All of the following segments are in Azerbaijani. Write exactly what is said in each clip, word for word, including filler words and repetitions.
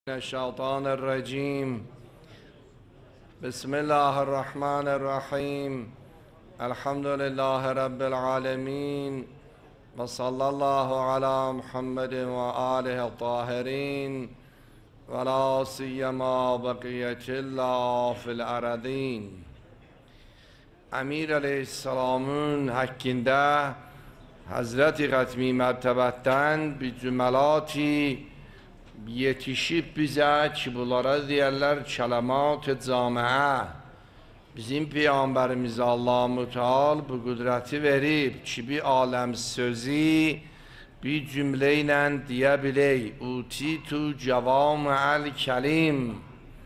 الشيطان الرجيم بسم الله الرحمن الرحيم الحمد لله رب العالمين وصلى الله على محمد وآله الطاهرين ولا سيما بقية الله في الأرضين. امیر علیه السلامın hakkında Hazreti Hatmi mertebeden bir cümelati yetişip bize ki bunlara diyorlar kelamat-ı camiye. Bizim Peygamberimiz Allah-u Muteal bu kudreti verip ki bir alem sözü bir cümleyle diyebiley. Utitu cevami'el kelim.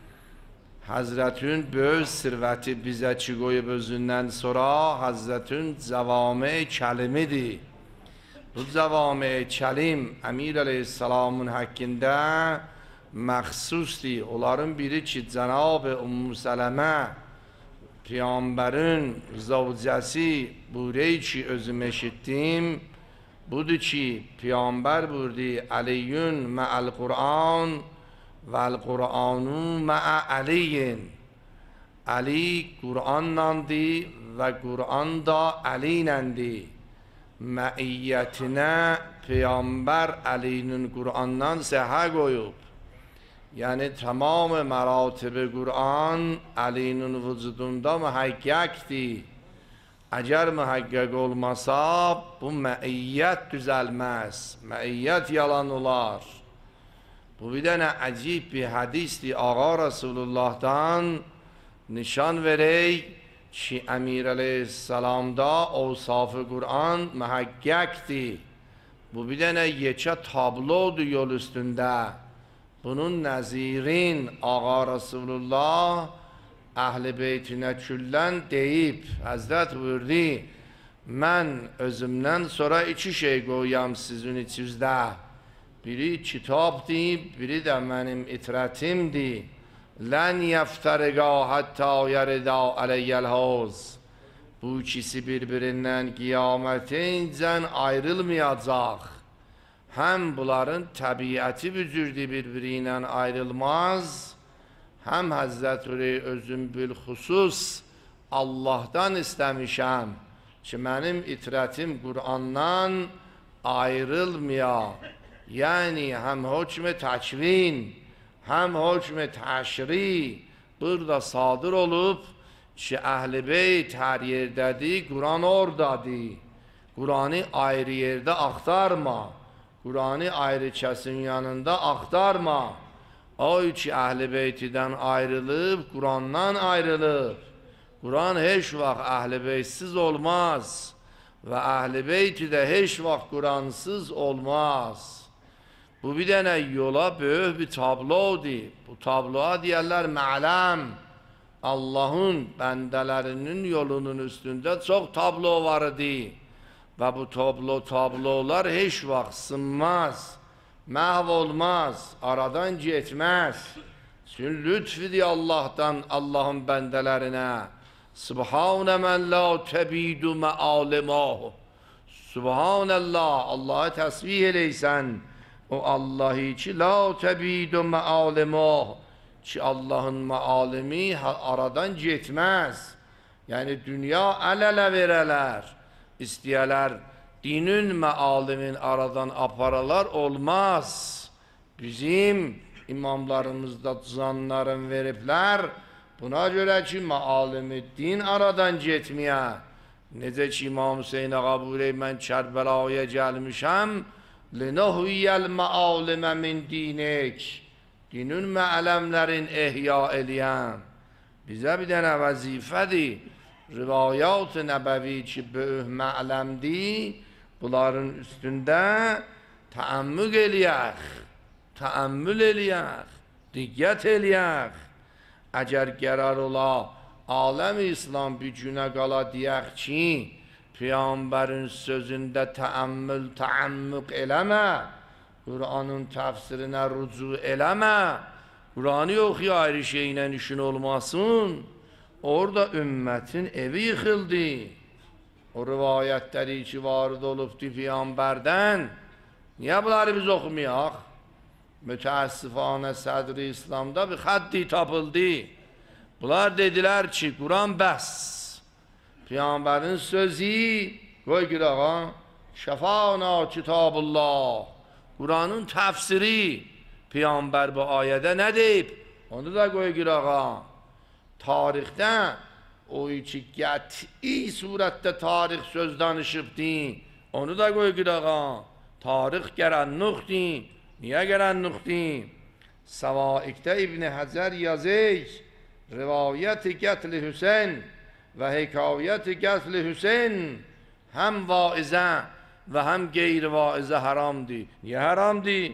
Hazretün böyük sirveti bize ki koyup özünden sonra Hazretün cevami kelimidir. Bu cevami kelim Emir Aleyhisselam'ın hakkında məxsusdir. Onların biri ki Cenab-ı Ümmü Seleme Peygamberin zavcəsi buyuruyor ki özüm eşittim. Budur ki Peygamber buyurdu Aliyyün me'al Kur'an vel Kur'anu me'a Aliyin. Ali Kur'an'landı ve Kur'an da Ali'nandı. Məiyyətinə Peygamber Ali'nin Kur'an'dan seha koyup, yani tamam meratibi Kur'an Ali'nin vücudunda muhakkakti. Eğer muhakkak olmasa bu məiyyət düzelmez, məiyyət yalan olar. Bu bir tane acib bir hadisdi. Ağa Resulullah'tan nişan verey ki Emir Aleyhisselam'da avsaf-ı Kur'an muhakkakti. Bu bir tane yeçe tablodu yol üstünde. Bunun nazirin Ağa Resulullah Ehl-i Beytine küllen deyip Hazret buyurdu, ben özümden sonra iki şey koyam sizin içinizde. Biri kitaptı, biri de benim itretimdi. Len yeftariga hatta yerida aleyyel havz. Bu ikisi birbirinden kıyametinden ayrılmayacak. Hem bunların tabiatı büzürdü birbirinden ayrılmaz. Hem Hazretleri özüm bilhusus Allah'tan istemişem ki benim itretim Kur'an'dan ayrılmıyor. Yani hem hükmü takvin hem hükmü teşri burada sadır olup ki Ehl-i Beyt her yerdedir, Kur'an oradadır. Kur'an'ı ayrı yerde aktarma. Kur'an'ı ayrı kesin yanında aktarma. O ki Ehl-i Beyt'den ayrılıp, Kur'an'dan ayrılıp. Kur'an hiç vakit Ehl-i Beyt'siz olmaz. Ve Ehl-i Beyt'i de hiç vakit Kur'ansız olmaz. Bu bir tane yola büyük bir tablodu. Bu tabloya diyorlar me'lem. Allah'ın bendelerinin yolunun üstünde çok tablo vardı. Ve bu tablo tablolar hiç vakit sınmaz. Mahvolmaz. Aradan gitmez. Çünkü lütfedi Allah'tan Allah'ın bendelerine. Subhane men la tebidu me'alimahu. Subhanallah. Allah'ı tesbih eleysen. O Allah'ı ki la tebidu me'alimahu. Ki Allah'ın mealimi aradan gitmez. Yani dünya el ele vereler. İsteyeler dinin mealimin aradan aparalar olmaz. Bizim imamlarımızda zanların veripler buna göre ki mealimi din aradan gitmiyor. Nece ki İmam Hüseyin Ağa buyuruyor ben Kerbela'ya gelmişim لِنَهُيَّ الْمَعَالِمَ مِنْ دِينِكِ dinin me'alemlerin ihya ediyen bize bir tane vazifedir. Rivayat-ı nebevi ki böyük me'alemdi bunların üstünde teammül eləyək, teammül eləyək, diqqət eləyək. Eğer qərar ola alem İslam bir günə qala deyək ki Peygamberin sözünde teammül, teammük eləmə, Kur'an'ın tefsirine rücu eləmə, Kur'an'ı okuyor ayrı şeyle işin olmasın. Orada ümmetin evi yıkıldı. O rivayetleri ki vardı olup Peygamberden, niye bunları biz okumayak? müteəssifانه sadr İslamda bir xətti tapıldı. Bunlar dedilər ki, Quran bəs. Peyğəmbərin sözü, qoy qırağa, şəfana kitabullah. Quranın təfsiri, Peyğəmbər bu ayədə nə deyib? Onu da qoy qırağa. Tarixdə o ki, qəti surətdə tarix söz danışıbdı. Onu da qoy qırağa. Tarix gərənluqdur. Niyə gərənluqdur? Səvaiqdə İbn Həcər yazır, rivayət-i qətl-i Hüseyn və hekayət-i qətl-i Hüseyn həm vaizə və həm qeyri-vaizə haramdır. Niyə haramdır?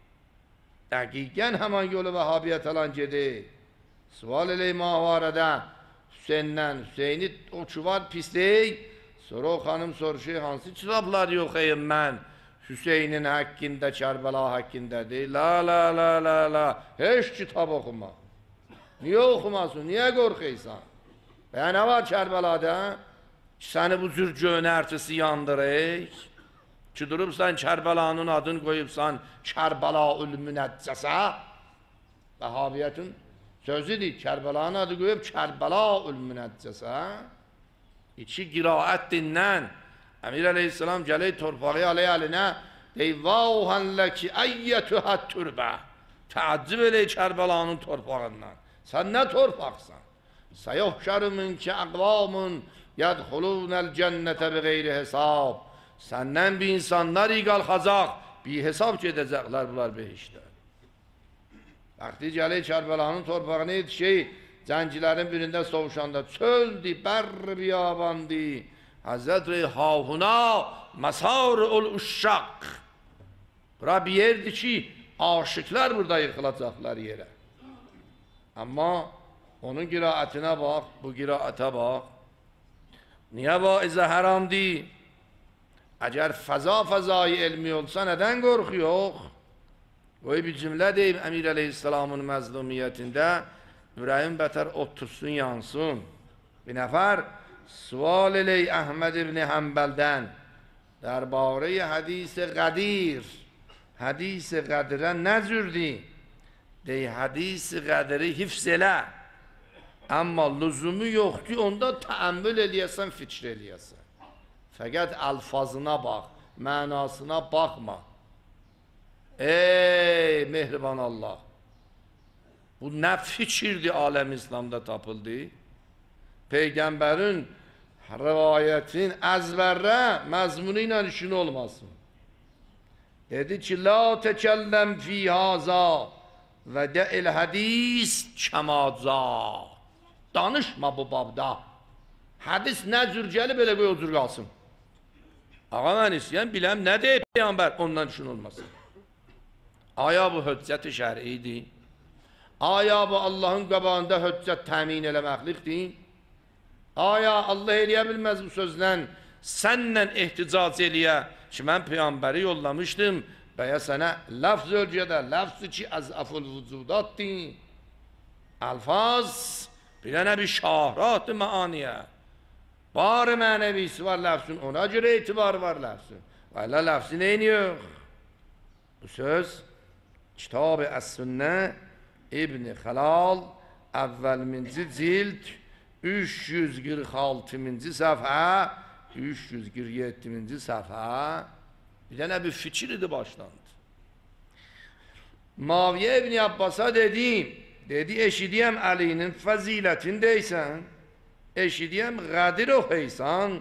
Dəqiqən həman yolu Vəhabiyyət alan gedir. Sual elə mavarədə Hüseyndən, Hüseyni o ki var pislik. Sonra o xanım soruşur, hansı kitablar yoxayım mən? Hüseynin haqqında, Kərbəla haqqındadır. La, la, la, la, la. Heç kitab oxuma. Niyə oxumasın? Niyə qorxuysan? Və nə var Kərbəlada? Səni bu cür gönərtisi yandırır. Ki durubsan Kərbəlanın adını qoyubsan Kərbəlaül Münəccəsə. Vəhabiyyətin sözüdür. Kərbəlanın adı qoyub Kərbəlaül Münəccəsə. İki qiraət dinlən. Əmir əleyhissalam gələk torpağı aley əlinə deyir, vəuhən ləki əyyətühət türbə. Təəccüb elək Kərbəlanın torpağından. Sən nə torpaqsan? Səyuhşəru minki əqvamun yədxulunəl cənnətə bi qeyri hesab. Səndən bir insanlar iyi qalxacaq, bir hesab gedəcəklər bunlar behişdə. Vaxtı gələk Kərbəlanın torpağına yetişək, zəncilərin birində soğuşanda çöldü, bərri biyabandı. Həzrət Reyhahuna məsar-ül uşşaq. Bura bir yerdir ki, aşıklar burada yıxılacaqlar yerə. Amma onun qiraətinə bax, bu qiraətə bax. Niyə vaizə haramdır? Əgər fəza fəzai elmi olsa, nədən qorxuyor? Qoy bir cümlə deyim, Əmir əleyhissalamın məzlumiyyətində ürəyim bətər otursun, yansın. Bir nəfər sual elək Əhməd ibn Həmbəldən dərbare hədis-i qədir. Hədis-i qədirə nə cürdür? Dey, hədis-i qədiri hifz elə. Amma lüzumu yoxdur, onda təəmmül eləyəsən, fikr eləyəsən. Fəqət əlfazına bax, mənasına baxma. Ey mehriban Allah! Bu nə fikirdir aləm İslamda tapıldı? Peyğəmbərin rivayətin əzbərrə məzmunu ilə işin olmasın. Dedi ki, la təkəlləm fi haza və də'il hədis kəmaza. Danışma bu babda. Hədis nə cür gəlib elə qoy o cür qalsın. Ağa mən istəyən biləm nə deyib Peyğəmbər, ondan işin olmasın. Aya bu hüccət-i şər'idir? Aya bu Allahın qabağında hüccət təmin eləməklikdir? Aya Allah eləyə bilməz bu sözlə sənlə ehticac eləyə ki, mən Peyğəmbəri yollamışdım bəyə sənə ləfz ölcədə, ləfz ki, əzəful vücudatdır. Əlfaz bir dənə bir şahratdır məaniyə. Var mənəvisi var ləfzün, ona görə etibar var ləfzün. Vələ ləfzi neyin yox? Bu söz Kitab-ı Əs-Sünnə İbn Xəlal əvvəlminci cild üç yüz qırx altıncı səfhə, üç yüz qırx yeddinci səfhə bir dənə bir fikir idi başlandı. Maviyyə İbn Abbas'a dedim, dedi eşidiyəm Əlinin fəzilətini deysən, eşidiyəm qədir oxuysan,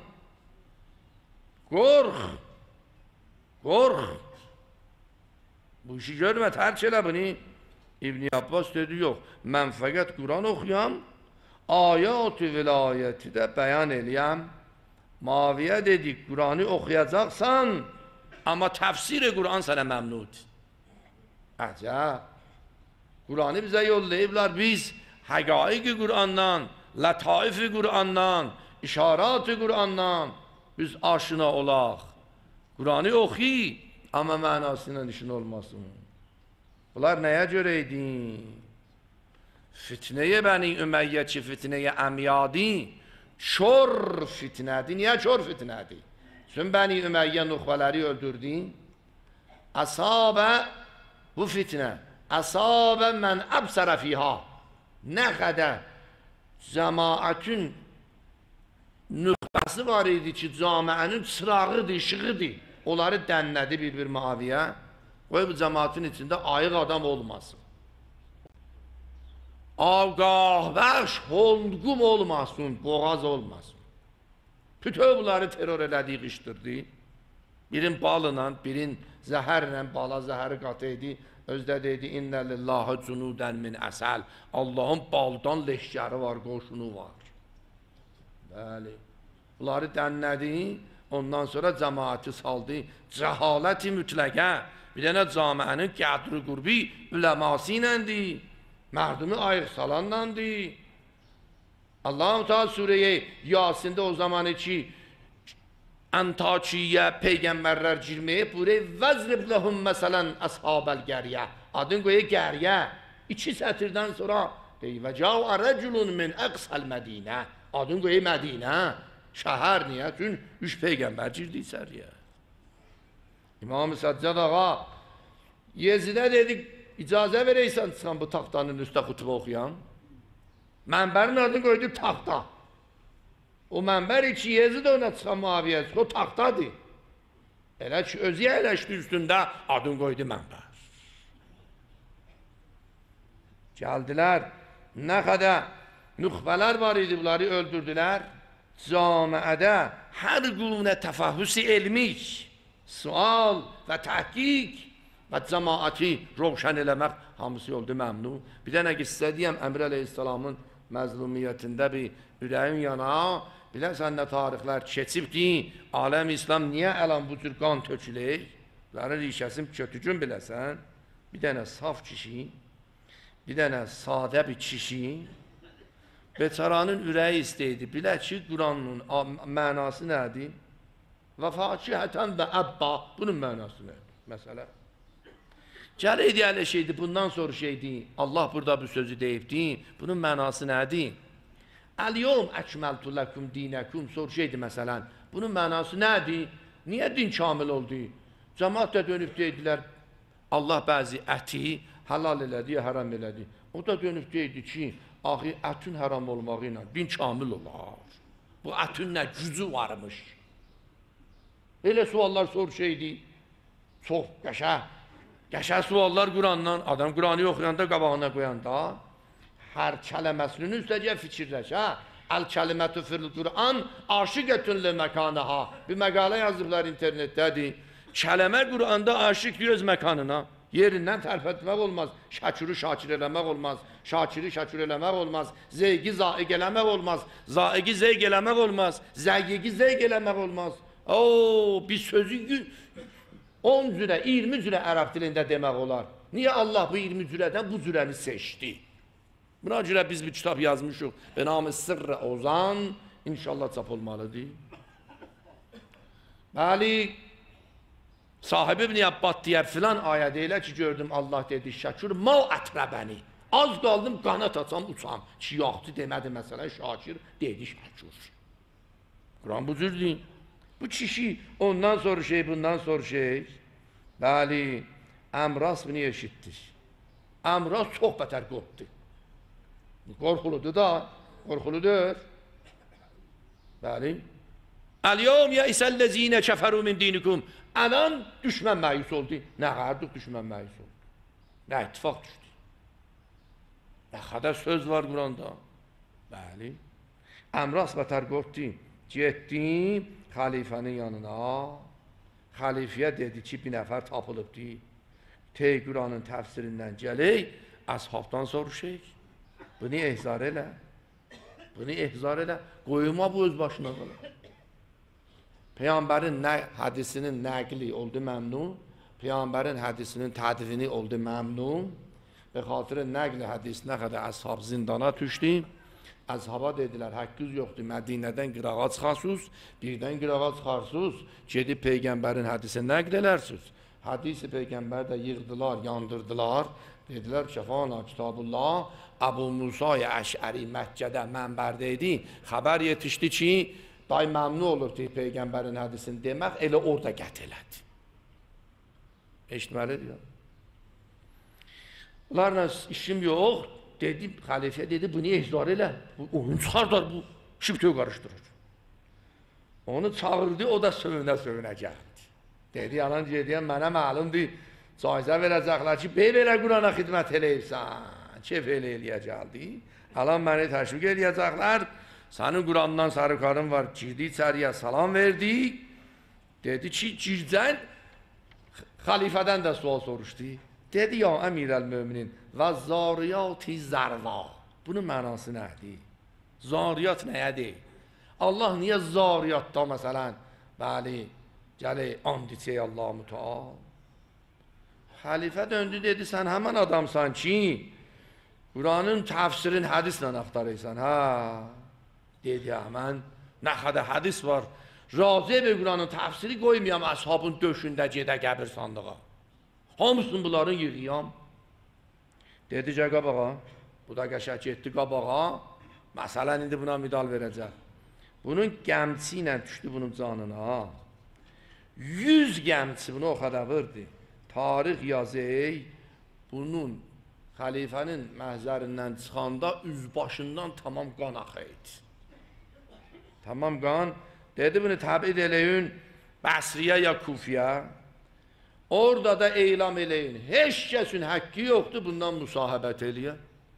qorx, qorx. Bu işi görmə, tərk elə bunu. İbn Abbas dedi, yox, mən fəqət Quran oxuyam, ayat-ı vilayəti də bəyan eləyəm. Maviyyə dedi, Quranı oxuyacaqsan, amma təfsir Quran sənə məmnud. Əcəb. Quranı bizə yollayıblar, biz həqaiq-i Qurandan, lətaifi Qurandan, işarat-ı Qurandan biz aşina olaq. Quranı oxuy, amma mənasıyla işin olmasın. Bunlar nəyə görə idi? Fitnəyə Bəni Ümeyyə ki, fitnəyə əmyadi, çor fitnədir. Niyə çor fitnədir? Çünki Bəni Ümeyyə nuxvaları öldürdü. Əsabə bu fitne asabe men absara fiha ne kadar cemaatün nüqbası var idi ki camianın çırağıdır, işığıdır. Onları dənlədi bir-bir maviyə. Qoy bu cemaatin içində ayıq adam olmasın. Ağqah bəş, holqum olmasın, boğaz olmasın. Bütün bunları terör elədiyi qışdırdı. Birin balıyla, birin zəhərlə, bala zəhəri qatı idi. Özdə deydi, innə lillahi cunudən min əsəl. Allahın baldan leşkəri var, qoşunu var. Bəli. Bunları dənlədi, ondan sonra cəmaati saldı. Cəhaləti mütləqə. Bir dənə camiənin qədri qurbi üləması iləndir. Mərdumi ayıq salanlandır. Allah-u Teala Sure-i Yasin'de o zaman ki Antakiye peygamberler girmeye buraya vezrib lehum meselen ashabel geriye. Adın koyu geriye. İki sətirdən sonra deyir ve ca'u reculun min aqsal Medine. Adın koyu Medine. Şəhər niyə? Çünkü üç peygamber girdi içeriye. İmam-ı Səccad ağa Yezidə dedik icazə vereysən çıxan bu taxtanın üstə xutbə oxuyan. Mənbərin adını qoydu taxta. O mənbər içi Yezid ona çıxan Muaviyyəsi, o taxtadır. Elə ki, özü əyləşdi üstündə adını qoydu mənbər. Gəldilər, nə qədər nüxbələr var idi, bunları öldürdülər. Camiədə hər qulunə təfahüs elmiş, sual və təhqiq və cəmaati roşan eləmək hamısı oldu məmnun. Bir dənə qissə deyəm, Əmr əleyhissalamın məzlumiyyətində bir ürəyin yana, biləsən nə tarixlər keçibdir, aləm İslam niyə əlan bu cür qan tökülür? Bunların rişəsin kötücün biləsən, bir dənə saf kişi, bir dənə sadə bir kişi, beçaranın ürəyi istəydi, bilə ki, Quranın mənası nədir? Və fakihətən və əbba, bunun mənası nədir? Məsələ. Gələydi ələ şeydi, bundan sonra şeydi, Allah burada bu sözü deyibdi, bunun mənası nədir? Əl-yom əkməltu ləkum dinəkum, sor şeydi məsələn, bunun mənası nədir? Niyə din kamil oldu? Cəmaat da dönüb deydilər, Allah bəzi əti halal elədi, haram elədi. O da dönüb deydi ki, axı ətin haram olmağı ilə din kamil olar. Bu ətin nə gücü varmış. Elə suallar sor şeydi, çox qəşə. Qəşə suallar Qurandan, adam Quranı oxuyanda, qabağına qoyanda, hər kələməsinin üstəcə fikirləş, hə? Əl-kəlimətü fil-Quran, aşiqətünlə məkanəha. Bir məqalə yazdıqlar internetdədir. Kələmə Quranda aşiqdir öz məkanına. Yerindən tərf etmək olmaz, şəkürü şakir eləmək olmaz, şakiri şəkür eləmək olmaz, zeygi zaiq eləmək olmaz, zaiqi zeyq eləmək olmaz, zəyiqi zeyq eləmək olmaz. Ooo, bir sözü on cürə, iyirmi cürə ərəb dilində demək olar. Niyə Allah bu iyirmi cürədən bu cürəni seçdi? Buna görə biz bir kitab yazmışıq. Benamı Sırrı Ozan, inşallah çap olmalıdır. Bəli, sahibi İbn Abbas deyər filan ayədə elə ki gördüm Allah dedi şəkür mal ətrəbəni. Az qaldım qanat açam uçam. Ki yaxdı demədi məsələn şakir dedi şəkür. Quran bu cürdür. Bu kişi ondan sonra şey bundan sonra şey. Bəli, Əmras bunu eşitdir. Əmras çox bətər qorxdu. Qorxuludur da, qorxuludur. Bəli. Əl-yom yəisəl-ləzinə kəfəru min dinikum. Ələn düşmən məyus oldu. Nə qarduq düşmən məyus oldu. Nə ittifaq düşdü. Nə qədər söz var Quranda. Bəli. Əmras bətər qorxdu. Getdim xalifənin yanına. Xalifiyə dedi ki, bir nəfər tapılıbdır. Tey Quranın təfsirindən gələk, əshabdan soruşayıq. Bunu ehzar elə. Bunu ehzar elə. Qoyuma bu öz başına qalır. Peygamberin nə, hədisinin nəqli oldu məmnun. Peygamberin hədisinin tədvini oldu məmnun. Və xatırı nəqli hədis nə qədər əshab zindana düşdü. Əshaba dedilər, haqqınız yoxdur, Mədinədən qırağa çıxarsınız, birdən qırağa çıxarsınız, gedib Peygamberin hədisini nəql elərsiniz. Hədisi Peygamber də yığdılar, yandırdılar. Dedilər ki, fana kitabullah, Əbu Musa-i Əşəri Məkkədə mənbərdəydi. Xəbər yetişdi ki, day məmnu olur ki, Peygamberin hədisini demək, elə orada qət elədi. Eşitməlidir ya. Onlarla işim yok. Dedi, xəlifə dedi, bunu ehzar elə. Bu oyun çıxardar, bu şibtöy qarışdırır. Onu çağırdı, o da sövünə-sövünə gəldi. Dedi, yalan gediyəm, mənə məlumdur. Caizə verəcəklər ki, bey belə Qurana xidmət eləyirsən. Kef eləyəcəkdi. Alan məni təşvik eləyəcəklər. Sənin Qurandan sarıqarın var, girdi içəriyə, salam verdi. Dedi ki, gircən, xəlifədən də sual soruşdu. Dedi, ya əmirəl-möminin, və zariyat-i zərva. Bunun mənası nədir? Zariyat nəyədir? Allah niyə zariyatda, məsələn, bəli, gəli, and içək Allah-u Müteal. Xəlifə döndü, dedi, sən həmən adamsan ki, Quranın təfsirin hədislə axtarırsan, hə? Dedi, həmən, nə qədər hədis var, razı bir Quranın təfsiri qoymayam, əshabın döşündə gedə qəbir sandığa. Hamısını bunların yığıyam. Dedi, gəl qabağa, bu da qəşək getdi qabağa, məsələn, indi buna medal verəcək. Bunun gəmçi ilə düşdü bunun canına. Yüz gəmçi bunu o qədər vurdu. Tarix yazır, bunun xəlifənin məhzərindən çıxanda üzbaşından tamam qan axıydı. Tamam qan. Dedi, bunu təbid eləyin Bəsriyə ya Kufiyə. Orada da eylem eləyin. Heç kəsin haqqı yoxdur bundan müsahibət eləyə.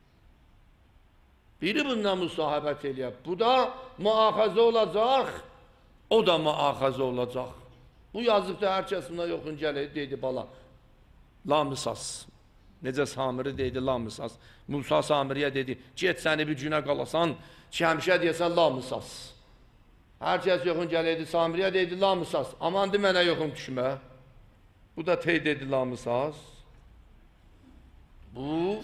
Biri bundan müsahibət eləyə. Bu da müaxazə olacaq. O da müaxazə olacaq. Bu yazıqda hər kəs buna yoxun gəlir, deydi bala. Lamısas. Necə Samiri deydi Lamısas. Musa Samiriyə dedi, get səni bir günə qalasan, ki həmişə deyəsən Lamısas. Hər kəs yoxun gəlirdi, Samiriyə deydi Lamısas. Aman de mənə yoxun düşmə. Bu da teyid dedi Lamısas. Bu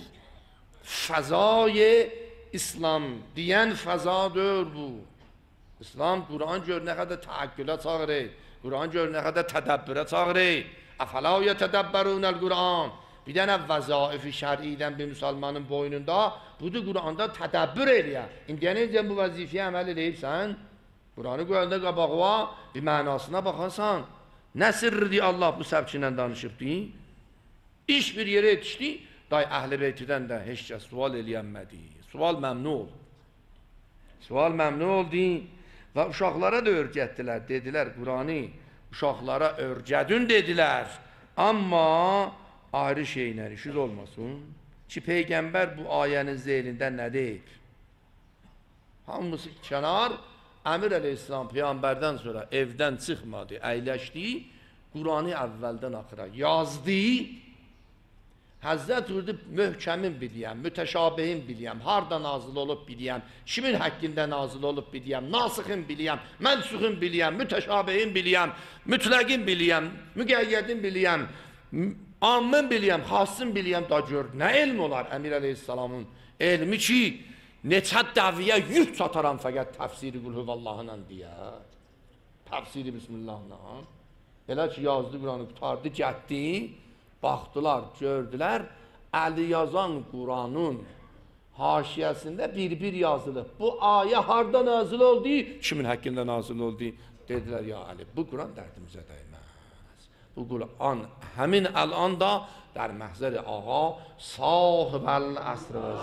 fəzai İslam deyən fəzadır bu. İslam Quran gör nə qədər təəqqülə çağırır. Quran gör nə qədər tədəbbürə çağırır. Əfələ yətədəbbərunəl Quran. Bir dənə vəzaifi şər'idən bir müsəlmanın boynunda budur Quranda tədəbbür eləyə. İndiyənəcən bu vəzifəyə əməl eləyibsən, Quranı qoyanda qabağa bir mənasına baxarsan, nə sirridir Allah bu səbki ilə danışıbdı? İş bir yerə yetişdi, day əhl-i beytidən də heç kəs sual eləyənmədi. Sual məmnu oldu. Sual məmnu oldu və uşaqlara da örgətdilər, dedilər Quranı uşaqlara örgədün dedilər. Amma ayrı şeylə işiz olmasın ki, Peyğəmbər bu ayənin zeylində nə deyib? Hamısı kənar, Əmir əleyhissalam Peyğəmbərdən sonra evdən çıxmadı, əyləşdi, Quranı əvvəldən axıra yazdı. Həzzət vurdu, möhkəmin biliyəm, mütəşabihin biliyəm, harda nazil olub biliyəm, kimin həqqində nazil olub biliyəm, nasıxın biliyəm, mənsuxun biliyəm, mütəşabihin biliyəm, mütləqin biliyəm, müqəyyədin biliyəm, ammın biliyəm, xassın biliyəm, da gör, nə elm olar Əmir əleyhissalamın elmi ki, neçə dəviyə yük çataram fəqət təfsiri Qulhuvallahla deyə, təfsiri Bismillahla, elə ki yazdı Quranı qutardı, gətdi, baxdılar, gördülər, əli yazan Quranın haşiyəsində bir-bir yazılıb. Bu ayə harda nazil oldu? Kimin həqqində nazil oldu? Dedilər, ya Əli, bu Quran dərdimizə dəyməz. Bu Quran həmin əlan da در محضر آقا صاحب العصر و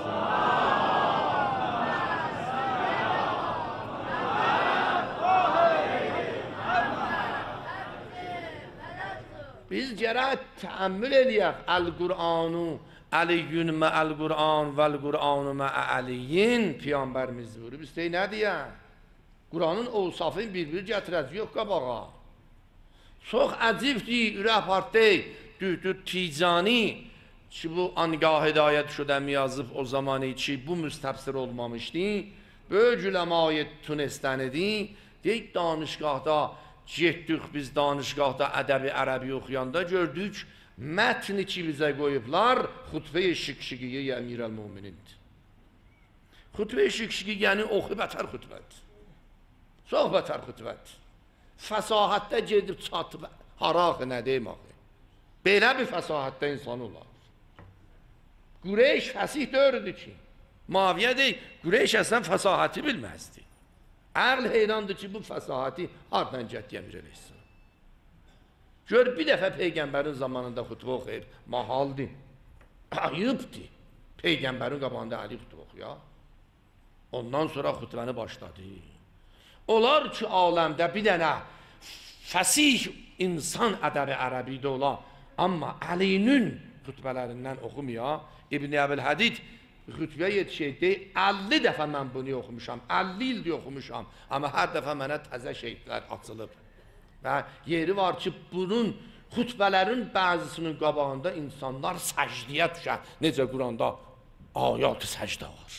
biz gərək təəmmül eləyək Əl-Qur'anu Əliyyün mə'əl-Qur'an vəl-Qur'anu mə'əliyin Peyğəmbərimiz buyurub. Biz deyək, nə deyək? Quranın ovsafını bir-bir gətirəcək, yox qabağa. Çox əcibdir, ürək partey, dühdür ticani ki, bu angah hidayət şudəm yazıb o zamanı ki, bu müstəbsir olmamışdı. Böyük üləmayı Tunistənidir, deyək danışqahda getdik biz danışqahda ədəbi ərəbi oxuyanda gördük, mətni ki bizə qoyublar, xutbə-i şıqşıqiyyə Əmirəl-Möminindir. Xutbə-i şıqşıqiyyəni oxu bətər xutbədir. Çox bətər xutbədir. Fəsahətdə gedib çatıb, haraq nə deyim axı. Belə bir fəsahətdə insan olar. Qureyş fəsih dördür ki, Muaviyə deyik, Qureyş əslən fəsahəti bilməzdi. Əql heyrandır ki, bu fəsahəti hardan gətdi Əmir əleyhissalam. Gör, bir dəfə Peyğəmbərin zamanında xutbə oxuyur, mahaldır. Ayıbdır. Peygamberin qabağında ayıbdır oxuya. Ondan sonra xutbəni başladı. Olar ki, aləmdə bir dənə fəsih insan ədəbi ərəbidə ola, amma Əlinin xutbələrindən oxumaya. İbn Əbülhədid xutbəyə yetişəydi, əlli dəfə mən bunu oxumuşam, əlli ildir oxumuşam, amma hər dəfə mənə təzə şeylər açılıb. Və yeri var ki, bunun xutbələrin bəzisinin qabağında insanlar səcdiyə düşər. Necə Quranda ayat-ı səcdə var.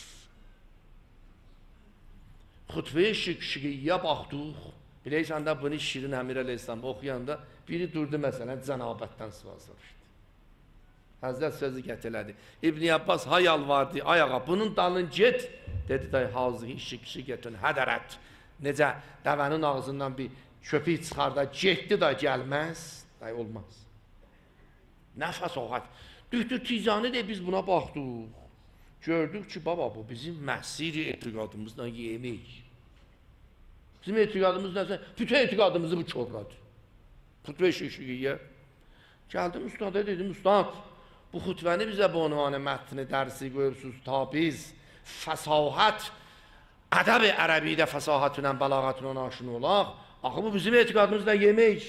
Xutbəyə şiqşiqiyyə baxdıq. Biləysən də bunu Şirin Əmir Əleyhisselam oxuyanda biri durdu məsələn cənabətdən sual soruşdu. Həzrət sözü gətirlədi. İbn Abbas hay yalvardı ayağa, bunun dalın get. Dedi day hazıhi şiqşiqətün hədərət. Necə dəvənin ağzından bir köpük çıxarda getdi da gəlməz. Day olmaz. Nəfəs oxat. Dühtü tizanı de biz buna baxdıq. Gördük ki baba bu bizim məhsiri etiqadımızdan yemək. Bizim etiqadımız nəsə? Bütün etiqadımızı bu çorladı. Xutbə şiqşiqiyyə. Gəldim ustada dedim, ustad, bu xutbəni bizə bu ünvanı mətni dərsi qoyubsuz ta biz fəsahət, ədəb-i ərəbidə fəsahətlə, bəlağətlə aşina olaq. Axı bu bizim etiqadımızdan yemək.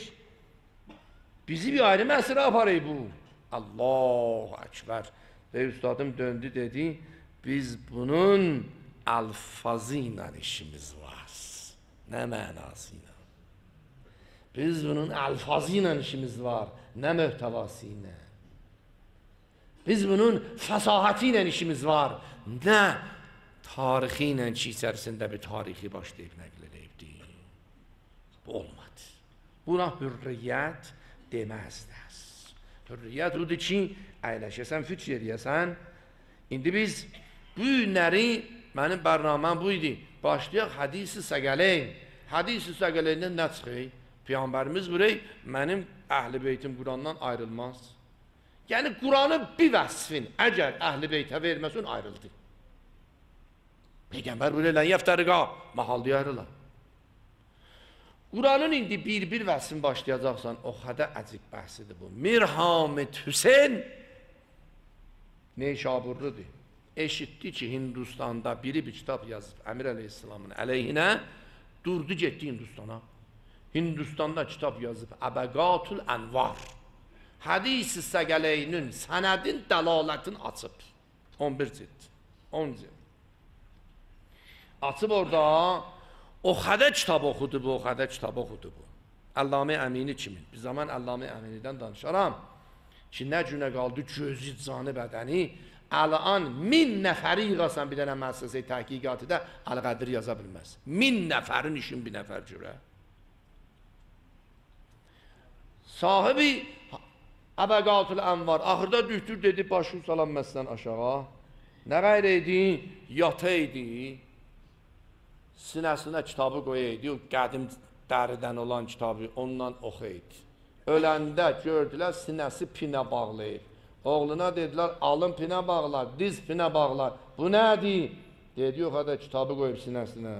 Bizi bir ayrı məsələ aparıyıq bu. Allahu Ekber. Və ustadım döndü dedi, biz bunun alfazı ilə işimiz var. Nə mənası ilə? Biz bunun alfazı ilə işimiz var, nə möhtəvası ilə? Biz bunun fəsahəti ilə işimiz var, nə tarixi ilə ki, içərisində bir tarixi başlayıb nəql edibdir. Bu olmadı. Buna hürriyyət deməzdəz. Hürriyyət odur ki, əyləşəsən, füç yeriyəsən. İndi biz bu günləri, mənim bərnaməm bu idi. Başlayaq hadisi səgələyin. Hadisi səgələyindən nə çıxır? Peyğəmbərimiz burayı, mənim əhl-i beytim Qurandan ayrılmaz. Yəni, Quranın bir vəsfin əgər əhl-i beytə verməsin, ayrıldı. Peyğəmbər burayı, lən yəftəriqa, mahallı ayrılar. Quranın indi bir-bir vəsfin başlayacaqsan, o qədər əcib bəhsidir bu. Mir Hamid Hüseyn Neşaburludur. Eşitdi ki, Hindistanda biri bir kitab yazıb Əmir Əleyhisselamın əleyhinə, durdu getdi Hindistana. Hindistanda kitab yazıb Əbəqatul Ənvar. Hadis-i Səgəleynin sənədin dəlalətini açıb. on bir cilt, on cilt. Açıb orada o qədər kitab oxudu bu, o qədər kitab oxudu bu. Əllamə Əmini kimin? Bir zaman Əllamə Əminidən danışaram ki, nə günə qaldı gözü, canı, bədəni. Əl-an min nəfəri yığasan bir dənə müəssisəyə təhqiqatı da Əl-Qədir yaza bilməz. Min nəfərin işin bir nəfər görə. Sahibi Əbəqatul Ənvar axırda düşdür dedi, başı salam məsələn aşağı. Nə qayr idi? Yata idi. Sinəsinə kitabı qoyaydı, o qədim dəridən olan kitabı ondan oxuyaydı. Öləndə gördülər sinəsi pinə bağlayıb. Oğluna dedilər, alın pinə bağlar, diz pinə bağlar. Bu nədir? Dedi, o qədər kitabı qoyub sinəsinə.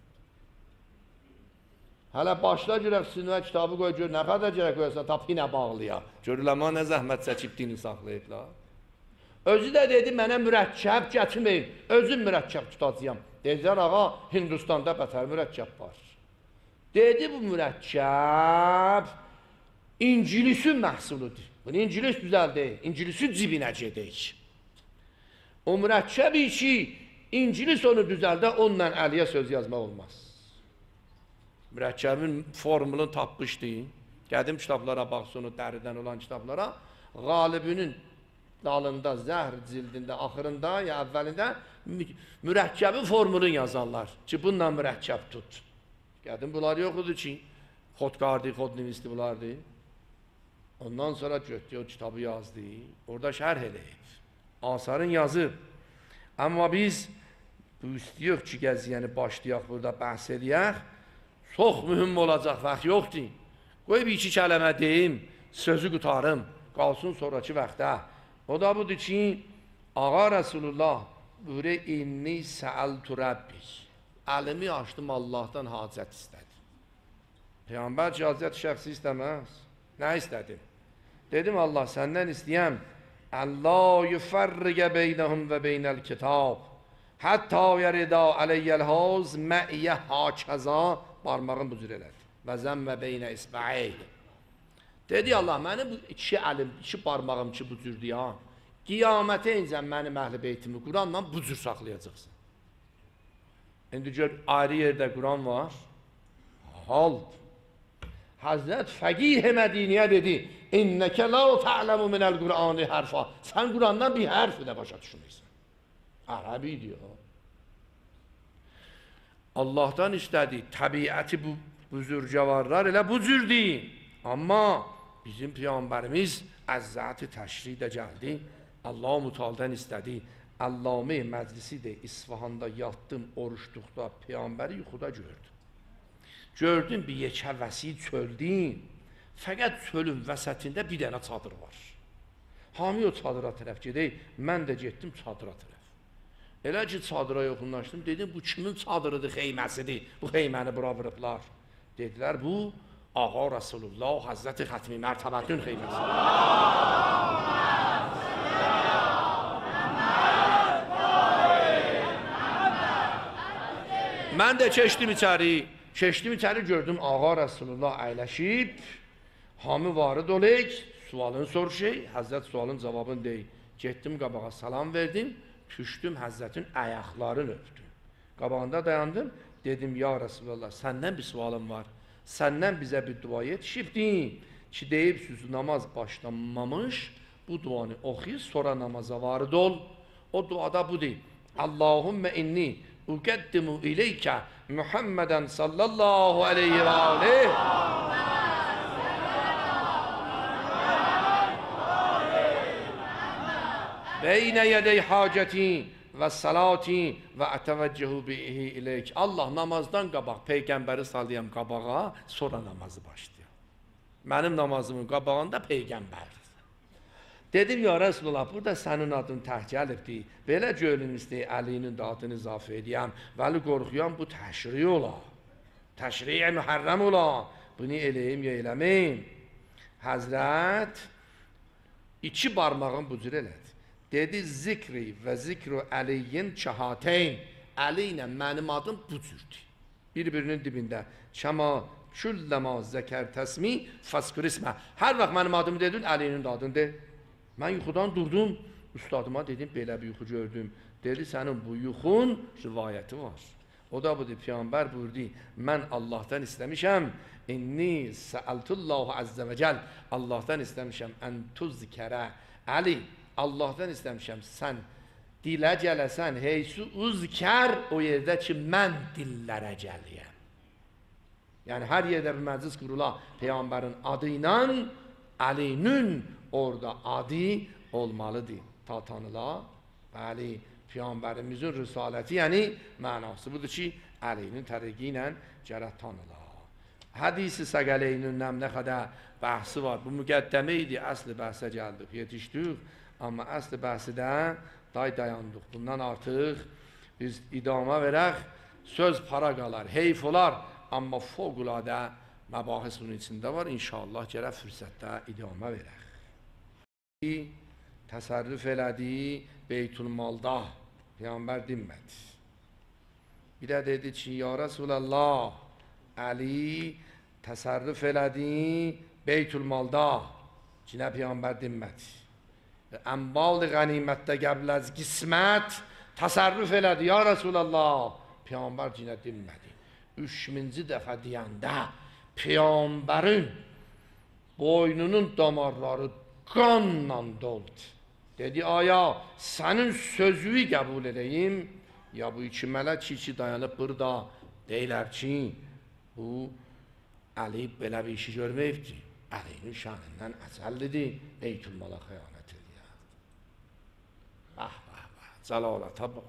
Hələ başla görək sinəyə kitabı qoyub, gör, nə qədər görək qoyarsan, ta pinə bağlıya. Görürlər, ma nə zəhmət çəkib dini saxlayıblar. Özü də dedi, mənə mürəkkəb gətirməyin, özüm mürəkkəb tutacağım. Dedilər, ağa, Hindistanda bətər mürəkkəb var. Dedi, bu mürəkkəb İncilisin məhsuludur. Bunu İncilis düzəl deyil, İncilisi cibinə gedək. O mürəkkəbi ki, İncilis onu düzəldə, onunla əliyə söz yazmaq olmaz. Mürəkkəbin formulunu tapmışdı. Qədim kitablara baxsın, o dəridən olan kitablara. Qalibinin dalında, zəhr cildində, axırında ya əvvəlində mürəkkəbin formulunu yazarlar ki, bununla mürəkkəb tut. Qədim bunlar yoxudur ki, xodkardı, xodnivisti bunlardı. Ondan sonra götdü, o kitabı yazdı. Orada şərh eləyib. Asarın yazıb. Amma biz bu istəyək ki, gəziyəni başlayaq, burada bəhs eləyək. Çox mühüm olacaq, vaxt yoxdur. Qoy bir iki kələmə deyim, sözü qutarım, qalsın sonraki vaxtda. O da budur ki, Ağa Rəsulullah buyurur, inni səəltu Rəbbik. Əlimi açdım, Allahdan hacət istədi. Peyğəmbər ki, hacət şəxsi istəməz. Nə istədim? Dedim, Allah, səndən istəyəm, Allah yufarriqe beynehum ve beynel kitab hatta yerida aleyyel havz me'ye hakaza parmağın bu cür elədi. Və zəmmə beynə isba'ey. Dedi Allah, mənim bu iki əlim, iki parmağım ki bu cürdür ya. Qiyamətə incən mənim əhl-i beytimi Quranla bu cür saxlayacaqsın. İndi gör, ayrı yerdə Quran var. Hal. Hazret Fəqih Mədiniyə dedi, İnnəkə la ta'ləmu minəl Qur'ani hərfa. Sən Qurandan bir hərf də başa düşmürsən. Ərəbi diyor. Allah'tan istədi, təbiəti bu, bu cür cəvarlar elə bu cürdür. Amma bizim Peyğəmbərimiz əzzəti təşrih də gəldi. Allah-u Mutal'dan istədi. Allame məclisi də İsfahanda yatdım, oruçluqda Peyğəmbəri yuxuda gördüm. Gördüm bir yekə vəsi çöldün. Fəqət çölün vəsətində bir dənə çadır var. Hami o çadıra tərəf gedək, mən də getdim çadıra tərəf. Elə ki çadıra yoxunlaşdım, dedim bu kimin çadırıdır, xeyməsidir, bu xeyməni bura vırıblar. Dedilər bu Ağa Rasulullah Hazreti Xatmi Mərtəbətün xeyməsidir. Mən də keçdim içəri, keçdim içəri gördüm Ağa Rasulullah əyləşib, hamı varı dolek, sualını soruşey, Həzrət sualın cavabını deyil. Getdim qabağa salam verdim, düşdüm Həzrətin ayaqlarını öpdüm. Qabağında dayandım, dedim ya Resulallah səndən bir sualım var, səndən bizə bir dua yetişibdin ki deyib süzü namaz başlanmamış, bu duanı oxuyur, sonra namaza varı dol. O duada bu deyil. Allahümme inni uqaddimu ileykə Muhammeden sallallahu aleyhi ve aleyh beyne yedey haceti ve salati ve eteveccehu bihi ileyk. Allah namazdan qabaq Peyğəmbəri sallayam qabağa, sonra namazı başlayam. Mənim namazımın qabağında Peyğəmbər. Dedim ya Resulullah, burada sənin adın təh gəlibdir. Belə gölün istəyi Əlinin də adını izafə edəyəm. Vəli qorxuyam bu təşri ola. Təşri-i mühərrəm ola. Bunu eləyim ya eləməyim. Həzrət iki barmağın bu cür elədi. Dedi zikri və zikru Əliyin çahateyn. Əli ilə mənim adım bu cürdür. Bir-birinin dibində. Kəma külləma zəkər təsmi fəskur ismə. Hər vaxt mənim adımı dedin, Əlinin də adını de. Mən yuxudan durdum, ustadıma dedim, belə bir yuxu gördüm. Dedi, sənin bu yuxun rivayəti var. O da budur, Peyğəmbər buyurdu, mən Allah'tan istəmişəm, inni səəltullahu əzzə və cəl, Allah'tan istəmişəm, ən tuzkərə, Əli, Allah'tan istəmişəm, sən dilə gələsən, heysu uzkər, o yerdə ki, mən dillərə gəliyəm. Yəni, hər yerdə bir məclis qurula, Peyğəmbərin adı ilə, Əlinin orada adı olmalıdır. Ta tanıla, bəli, Peyğəmbərimizin risaləti, yəni mənası budur ki, Əlinin tərəqi ilə gərək tanıla. Hədisi səqəleynin nə qədər bəhsi var. Bu müqəddəmə idi, əsli bəhsə gəldik, yetişdik. Amma əsli bəhsidə day dayandıq. Bundan artıq biz idama verək, söz para qalar, heyf olar. Amma fövqəladə məbahis bunun içində var. İnşallah gərək fürsətdə idama verək. Təsərrüf elədi Beytülmalda. Peyğəmbər dinmədi. Bir də dedi ki, ya Resulallah, Əli təsərrüf elədi Beytülmalda. Cinə Peyğəmbər dinmədi. Ənbal-ı qənimətdə qəbləz qismət təsərrüf elədi, ya Resulallah. Peyğəmbər cinə dinmədi. Üç minci dəfə deyəndə Peyğəmbərin boynunun damarları qanla doldu. Dedi, aya, sənin sözünü qəbul edeyim, ya bu iki mələk ki, dayanıb burada deyilər ki, bu Əli belə bir işi görməyibdir. Əlinin şanından əsəllidir, Beytülmala xəyanət edir. Ah, ah, ah, cəlalata bax.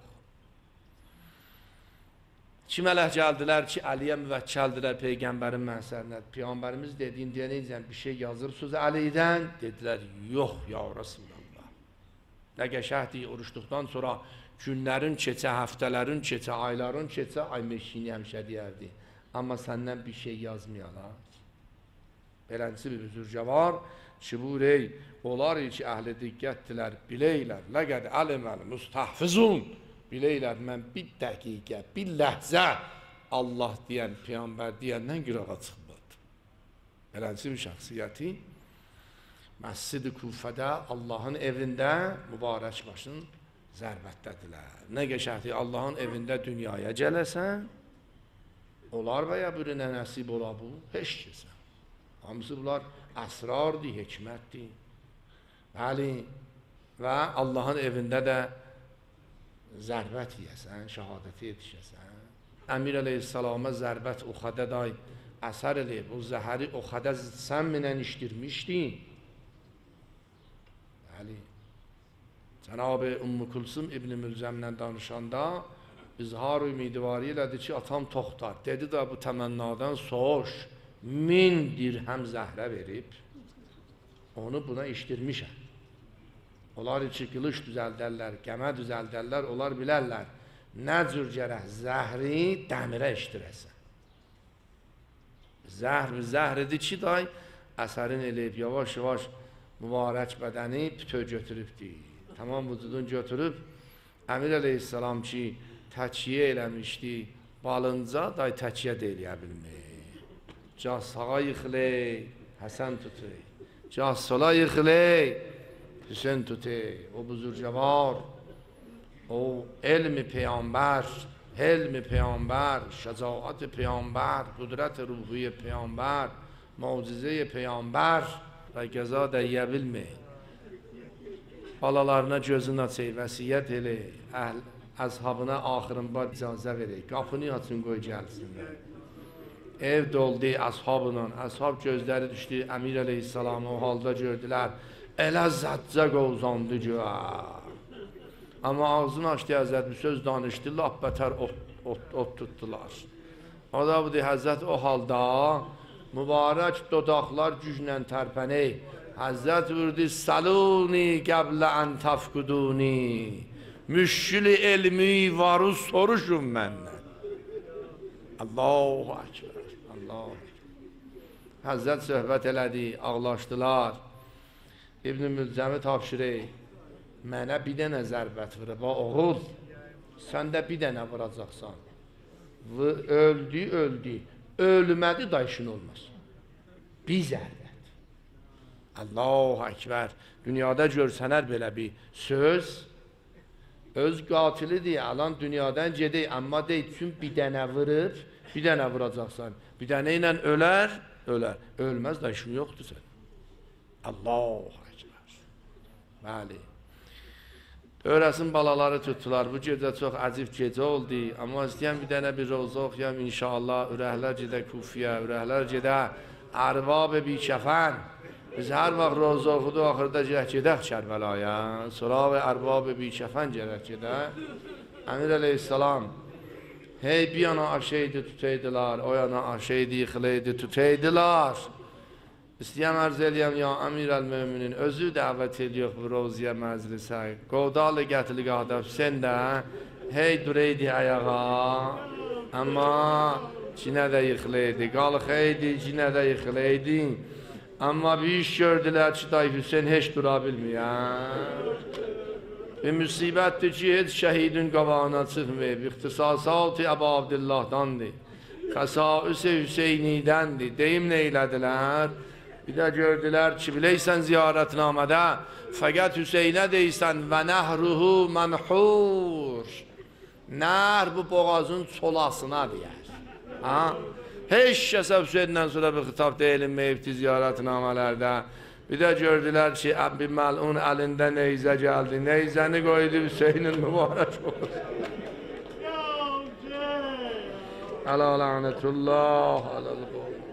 İki mələk gəldilər ki, Əliyə müvəkkəldilər Peyğəmbərin məhsərinə. Peyğəmbərimiz dediyin deyənəcən bir şey yazırsınız Əlidən. Dedilər, yox, ya Resulallah. Nə qəşəhdir, oruçluqdan sonra günlərin keçə, həftələrin keçə, ayların keçə, ay meşini həmişə deyərdi. Amma səndən bir şey yazmayalar. Beləncə bir üzürcə var. Çibur ey, onlar ki əhli diqqətdilər, bileylər, ləqəd əliməl müstəhfizun, bileylər, mən bir dəqiqə, bir ləhzə Allah deyən, Peyğəmbər deyəndən qırağa çıxmadı. Beləncə bir şəxsiyyəti Məscid-i Kufədə Allahın evində mübarək başın zərbətdədirlər. Nə qəşəhdir, Allahın evində dünyaya gələsən, onlar və ya birinə nəsib ola bu, heç kəsən. Hamısı bunlar əsrardır, hikmətdir. Bəli, və Allahın evində də zərbət yiyəsən, şəhadəti yetişəsən. Əmir əleyhissalama zərbət Uxadə day əsər eləyib, o zəhəri Uxadə sən minən işdirmişdin. Bəli, Cənab-ı Ümmü Kulsum İbn-i Mülzəmlə danışanda izhar-ı ümidivari elədi ki, atam toxtar. Dedi da bu təmənnadan soğuş, min dirhəm zəhrə verib, onu buna işdirmişəm. Onlar içi qılış düzəldərlər, qəmə düzəldərlər, onlar bilərlər. Nə cür gərək zəhri dəmirə işdirəsən. Zəhr zəhridir ki, day əsərin eləyib, yavaş-yavaş mübarək bədəni bütöv götürübdir. Tamam vücudun götürüb, Əmir əleyhissalam ki, təkiyə eləmişdi, balınca day təkiyə də eləyə bilmir. Cah sağa yıxıley, Həsən tutey, cah sola yıxıley, Hüseyin tutey. O buzurcavar, o elmi Peyğəmbər, helmi Peyğəmbər, şəcaət Peyğəmbər, qudrət ruhi Peyğəmbər, mucize Peyğəmbər və qəza dəyə bilmir. Balalarına gözün açay, vəsiyyət elə, əzhabına axırında icazə verək, qapını açın qoy gəlsinlər. Ev doldu əzhabla, əzhab gözləri düşdü, Əmir əleyhissalamı o halda gördülər, elə zəccə qovzandı göə. Amma ağzını açdı Həzrət bir söz danışdı, lap bətər ot, ot, ot tutdular. O da budur, Həzrət o halda mübarək dodaqlar güclə tərpənək, Həzrət vurdu, saluni qəblə ən təfquduni, müşkül-i elmi varı soruşun məndən. Allahu Akbar, Allahu Akbar. Həzrət söhbət elədi, ağlaşdılar. İbn-i Mülzəmi tapşırır, mənə bir dənə zərbət vurub, oğul, sən də bir dənə vuracaqsan. Öldü, öldü, ölmədi da işin olmaz. Bir zərbət. Allahu Ekber, dünyada görsənər belə bir söz, öz qatilidir, alan dünyadan gedək, amma deyil, üçün bir dənə vurub, bir dənə vuracaqsan. Bir dənə ilə ölər, ölər. Ölməz da işin yoxdur sən. Allahu Ekber. Bəli. Öyrəsin balaları tutdular. Bu gecə çox əcib gecə oldu. Amma istəyəm bir dənə bir roza oxuyam inşallah. Ürəklər gedə Kufiyə, ürəklər gedə Ərvab-ı Bikəfən. Biz hər vaxt roza oxudu, axırda gedək Kərbəlaya. Soraq Ərvab-ı Bikəfən gedək gedək. Əmir əleyhissalam hey bir yana aşeydi tutaydılar, o yana aşeydi yıxılaydı tutaydılar. İstəyəm ərz eləyəm, ya Əmir əl-Möminin, özü dəvət ediyor bu roziyə məclisə. Qovdalı gətili qadab, sən də hey dureydi ayağa, amma cinə də yıxılaydı, qalxaydı, cinə də yıxılaydı. Amma bir iş gördülər ki, day Hüseyin heç dura bilməyən. Bir müsibətdir ki, heç şəhidin qabağına çıxmayıb, ixtisasat-ı Əbu Abdillahdandır, xəsaüs-i Hüseynidəndir. Deyim nə elədilər? Bir də gördülər ki, biləysən ziyarətnamədə, fəqət Hüseynə deysən və nəhruhu mənhur. Nəhr bu boğazın çolasına deyər. Ha? Heç kəsə Hüseyndən sonra bir xitab deyilməyibdi ziyarətnamələrdə. Bir də gördülər ki, Əbbi Məlun əlində neyzə gəldi. Neyzəni qoydu Hüseynin mübarək olsun. Ələ lənətullah, ələ-l-qol.